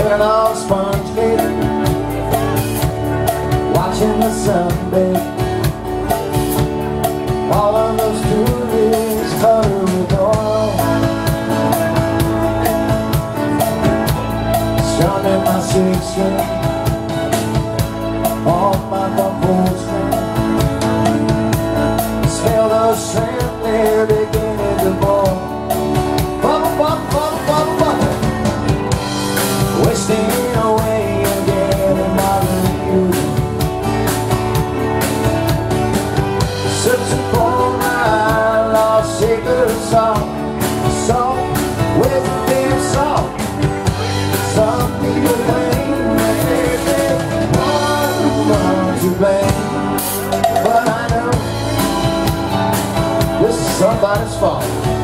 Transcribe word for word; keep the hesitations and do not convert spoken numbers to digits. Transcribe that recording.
Sitting on Sponge Gate, watching the sun bake. All of those tourists covered with oil, strumming my six string on my bumble string. Smell those shrimp, they're beginning to boil. Bubble, bubble, bubble, bubble, bubble. Wasting away again in my review. Searching for my lost secret song, song with a damn song. Some people claim that they're the one to blame, but I know this is somebody's fault.